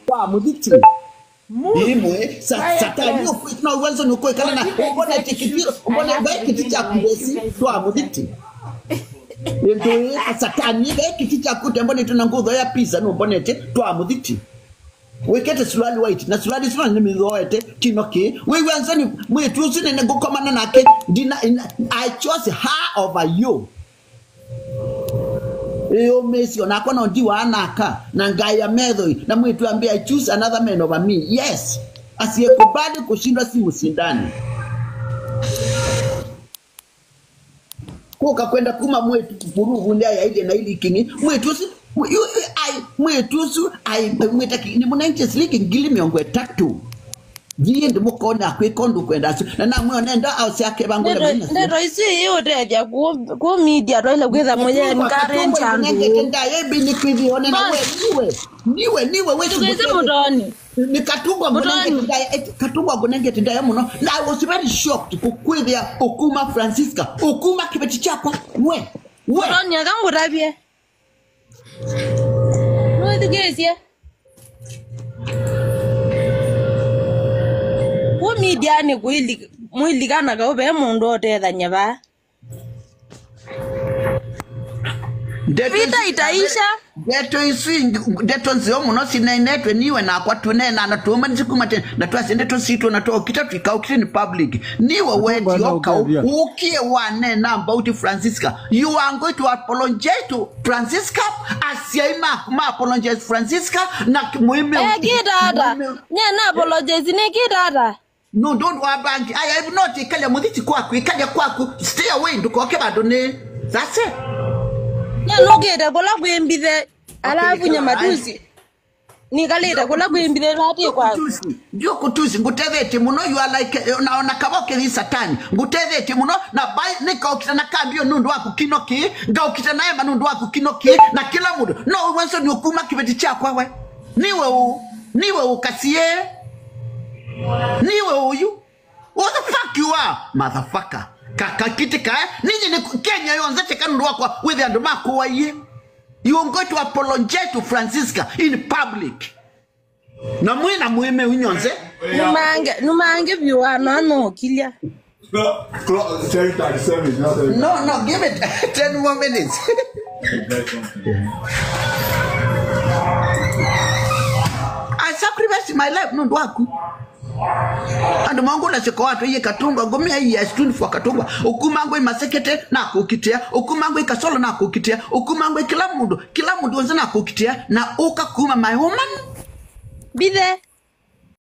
Kwa muditi. Imwe satani no uwanzo nuko kana ubona tikiti ubona kiti cha kudesi kwa muditi. Ndio satani kiti cha kudembona tuna nguzo ya pizza no bonete kwa muditi. Wekete sulali white na sulali sina nimizoete kinoki wewe anzani mwetu sine ngokomana nake I chose her over you. Eyo mesi onakona ndiwa anaka na ngaya medho na mwetu ambia I choose another man over me. Yes, asiyekubali kushindwa si usindani. Koka kwenda kuma mwetu kufurugu ndia ya ile na ile kingi mwetu si mwetusu mwetaki ni mwananchi siliki ngili miongo tatu jiye ndimo kona kwekondu kwenda na mwe nenda au siake bangole ndo isi yote ya ku media ro ile kweza moja nkare nchangu nda yebi ni kwivi one na niwe wewe Mutooni ni Katungwa gonenge tenda ya muno na I was very shocked kukwivia okuma Francisca okuma kibeti chako we Mutooni akangu rabie no digesia ku media ni kuili muiligana ka obe mundu oteza nyaba vita itaisha deto nzio muno sinenetwe niwe na kwa tunena na tuoma nzikumate na twasende to sito na to kitafika ukini public niwe wedi oka ukie wane na about Francisca you are going to apologize to Francisca asiaima ma apologize Francisca na muime gidada na apologize ne gidada no don't worry bank I have not ikale muditi kwaku ikale kwaku stay away ndukoke badone that's it. Nogeda kola kwembithe alafu nyamatusi nikaleta kola kwembithe rati kwa ndio kutusi ngutethete muno you are like naona kaboke ni satani ngutethete muno na bai nikaokita na kambio nundu waku kinoki ngaokita naye manundu waku kinoki na kila mudo no wanso ni okuma kibeti chako wewe niwe ukasie niwe uyu what the fuck you are motherfucker kakakitika ninyi ni Kenya yonze tekandu wako with and mako waye you are going to apologize to Francisca in public na mwina mweme unyonze numange biwa no kilia no give it 10 more minutes I sacrifice my life nundu waku and mangu na siko watu ye Katungwa gomia ye student for Katungwa okumangu masekete na kukitia okumangu ikasolo na kukitia okumangu kila mundu wanza na kukitia na uka kuma my woman bithe